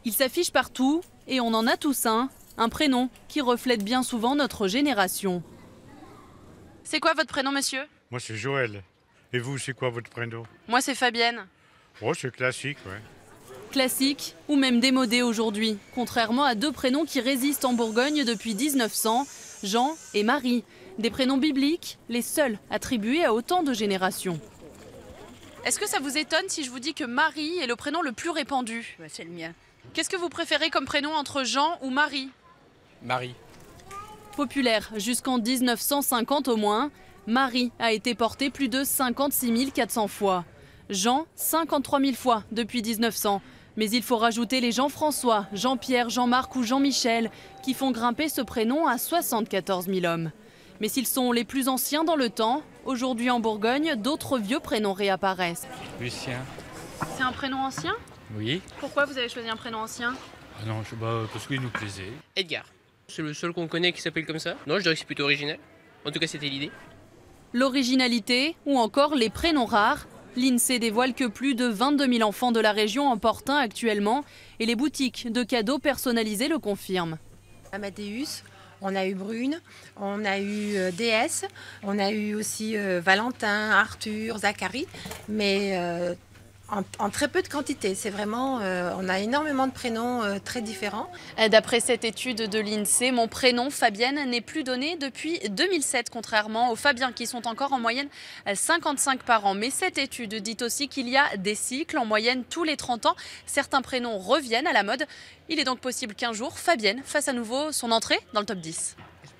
Il s'affiche partout et on en a tous un prénom qui reflète bien souvent notre génération. C'est quoi votre prénom, monsieur? Moi, c'est Joël. Et vous, c'est quoi votre prénom? Moi, c'est Fabienne. Oh, c'est classique, ouais. Classique ou même démodé aujourd'hui, contrairement à deux prénoms qui résistent en Bourgogne depuis 1900, Jean et Marie. Des prénoms bibliques, les seuls attribués à autant de générations. Est-ce que ça vous étonne si je vous dis que Marie est le prénom le plus répandu? C'est le mien. Qu'est-ce que vous préférez comme prénom entre Jean ou Marie? Marie. Populaire jusqu'en 1950 au moins, Marie a été portée plus de 56 400 fois. Jean, 53 000 fois depuis 1900. Mais il faut rajouter les Jean-François, Jean-Pierre, Jean-Marc ou Jean-Michel qui font grimper ce prénom à 74 000 hommes. Mais s'ils sont les plus anciens dans le temps, aujourd'hui en Bourgogne, d'autres vieux prénoms réapparaissent. Lucien. C'est un prénom ancien? Oui. Pourquoi vous avez choisi un prénom ancien? Ah non, parce qu'il nous plaisait. Edgar. C'est le seul qu'on connaît qui s'appelle comme ça. Non, je dirais que c'est plutôt original. En tout cas, c'était l'idée. L'originalité ou encore les prénoms rares. L'INSEE dévoile que plus de 22 000 enfants de la région en portent un actuellement et les boutiques de cadeaux personnalisés le confirment. Amadeus, on a eu Brune, on a eu DS, on a eu aussi Valentin, Arthur, Zacharie, mais en très peu de quantité. C'est vraiment, on a énormément de prénoms très différents. D'après cette étude de l'INSEE, mon prénom Fabienne n'est plus donné depuis 2007, contrairement aux Fabiens qui sont encore en moyenne 55 par an. Mais cette étude dit aussi qu'il y a des cycles, en moyenne tous les 30 ans. Certains prénoms reviennent à la mode. Il est donc possible qu'un jour, Fabienne fasse à nouveau son entrée dans le top 10.